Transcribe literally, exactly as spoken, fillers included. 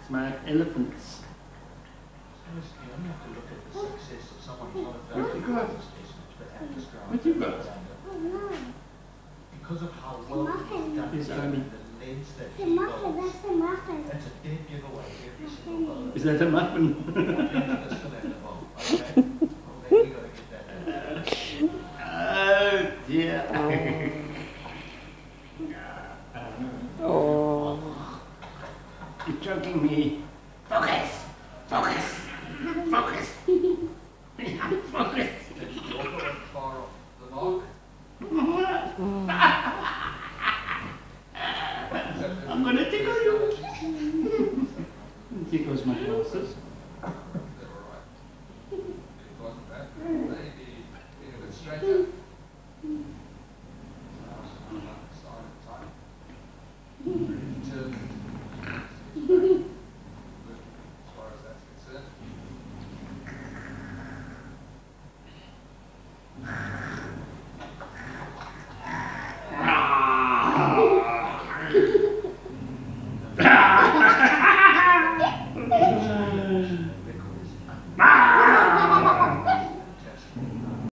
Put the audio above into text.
Smart elephants. Honestly, you only have to look at the success of someone who's not a What you got? What you got? Because of how well he's done Is it, only- the lens that The he muffin, holds, that's the muffin. that's a dead giveaway every single bowl. Is that a muffin? One thing that's still in the bowl, okay? Well, then we got to get that out. Oh dear. Oh. You're choking me. Focus! Focus! Focus! Focus! Did you also went far off the mark? I'm gonna tickle you. Tickles my glasses.